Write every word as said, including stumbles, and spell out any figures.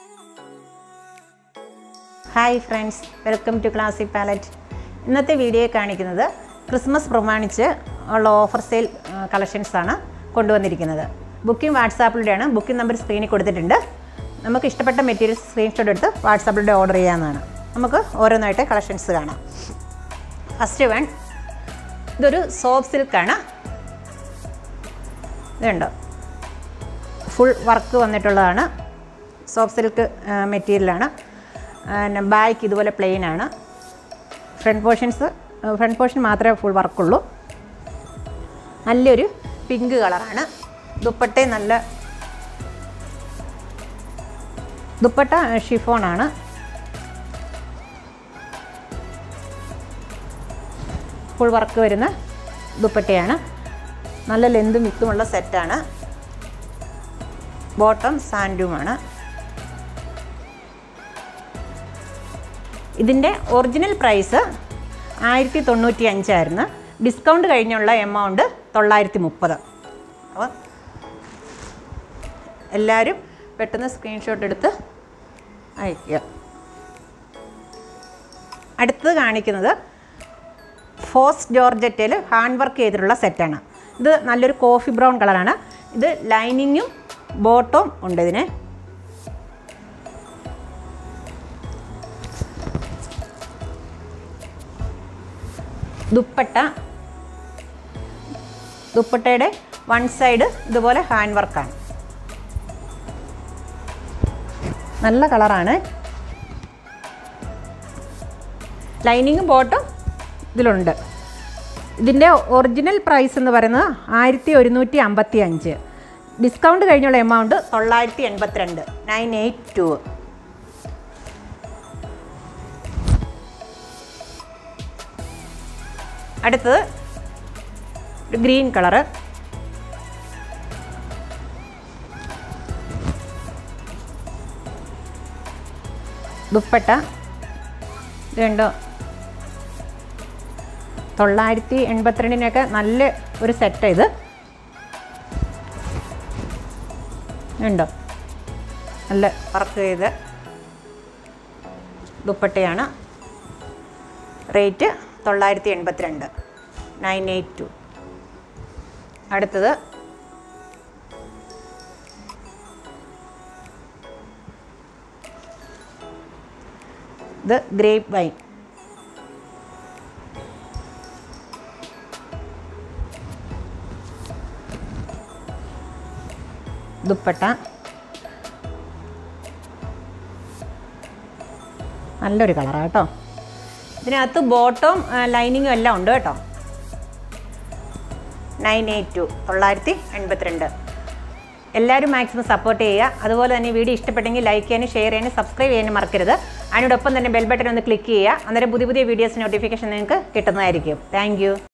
Hi friends, welcome to Classic Palette. ഇന്നത്തെ video കാണിക്കുന്നത് Christmas പ്രമാണിച്ച് ഉള്ള ഓഫർ സെയിൽ കളക്ഷൻസ് ആണ് കൊണ്ടുവന്നിരിക്കുന്നത്. ബുക്കിംഗ് വാട്സാപ്പിലൂടെയാണ്. ബുക്കിംഗ് നമ്പർ സ്ക്രീനിൽ കൊടുത്തിട്ടുണ്ട്. നമുക്ക് ഇഷ്ടപ്പെട്ട മെറ്റീരിയൽസ് സ്ക്രീൻഷോട്ട് എടുത്ത് വാട്സാപ്പിലൂടെ ഓർഡർ ചെയ്യാവുന്നതാണ്. നമുക്ക് ഓരോന്നായിട്ട് കളക്ഷൻസ് കാണാം. ഫസ്റ്റ് വൺ, ഇതൊരു സോഫ്റ്റ് സിൽക്കാണ്. ഇതുണ്ടോ, ഫുൾ വർക്ക് വന്നിട്ടുള്ളതാണ്. സോഫ്റ്റ് സിൽക്ക് മെറ്റീരിയലാണ്. ബാക്ക് ഇതുപോലെ പ്ലെയിൻ ആണ്. ഫ്രണ്ട് പോർഷൻസ് ഫ്രണ്ട് പോർഷൻ മാത്രമേ ഫുൾ വർക്കുള്ളൂ. നല്ലൊരു പിങ്ക് കളറാണ്. ദുപ്പട്ട നല്ല ദുപ്പട്ട ഷിഫോണാണ്. ഫുൾ വർക്ക് വരുന്ന ദുപ്പട്ടയാണ്. നല്ല ലെന്തും വിത്തുമുള്ള സെറ്റാണ്. ബോട്ടം സാൻഡുമാണ്. ഇതിൻ്റെ ഒറിജിനൽ പ്രൈസ് ആയിരത്തി തൊണ്ണൂറ്റി അഞ്ചായിരുന്നു. ഡിസ്കൗണ്ട് കഴിഞ്ഞുള്ള എമൗണ്ട് തൊള്ളായിരത്തി മുപ്പത്. അപ്പോൾ എല്ലാവരും പെട്ടെന്ന് സ്ക്രീൻഷോട്ട് എടുത്ത് അയയ്ക്കുക. അടുത്തത് കാണിക്കുന്നത് ഫോസ് ജോർജറ്റയിൽ ഹാൻഡ് വർക്ക് ചെയ്തിട്ടുള്ള സെറ്റാണ്. ഇത് നല്ലൊരു കോഫി ബ്രൗൺ കളറാണ്. ഇത് ലൈനിങ്ങും ബോട്ടവും ഉണ്ട്. ഇതിന് ദുപ്പട്ട ദുപ്പട്ടയുടെ വൺ സൈഡ് ഇതുപോലെ ഹാൻഡ് വർക്കാണ്. നല്ല കളറാണ്. ലൈനിങ്ങും ബോട്ടും ഇതിലുണ്ട്. ഇതിൻ്റെ ഒറിജിനൽ പ്രൈസ് എന്ന് പറയുന്നത് ആയിരത്തി ഒരുന്നൂറ്റി അമ്പത്തി അഞ്ച്. ഡിസ്കൗണ്ട് കഴിഞ്ഞുള്ള എമൗണ്ട് തൊള്ളായിരത്തി എൺപത്തിരണ്ട് നയൻ എയ്റ്റ് ടു. അടുത്തത് ഒരു ഗ്രീൻ കളറ്. ദുപ്പട്ട ഇതുണ്ടോ, തൊള്ളായിരത്തി എൺപത്തിരണ്ടിനൊക്കെ നല്ല ഒരു സെറ്റ്. ഇത് ഉണ്ടോ, നല്ല വർക്ക് ചെയ്ത് ദുപ്പട്ടയാണ്. റേറ്റ് തൊള്ളായിരത്തി എൺപത്തിരണ്ട് നയൻ എയ്റ്റ് ടു. അടുത്തത് ഇത് ഗ്രേപ്പ് വൈൻ. ദുപ്പട്ട നല്ലൊരു കളറാണ് കേട്ടോ. ഇതിനകത്ത് ബോട്ടവും ലൈനിങ്ങും എല്ലാം ഉണ്ട് കേട്ടോ. നയൻ എയ്റ്റ് ടു തൊള്ളായിരത്തി എൺപത്തിരണ്ട്. എല്ലാവരും മാക്സിമം സപ്പോർട്ട് ചെയ്യുക. അതുപോലെ തന്നെ വീഡിയോ ഇഷ്ടപ്പെട്ടെങ്കിൽ ലൈക്ക് ചെയ്യാനും ഷെയർ ചെയ്യാനും സബ്സ്ക്രൈബ് ചെയ്യാനും മറക്കരുത്. അതിനോടൊപ്പം തന്നെ ബെൽ ബട്ടൺ ഒന്ന് ക്ലിക്ക് ചെയ്യുക. അന്നേരം പുതിയ പുതിയ വീഡിയോസ് നോട്ടിഫിക്കേഷൻ നിങ്ങൾക്ക് കിട്ടുന്നതായിരിക്കും. Thank U.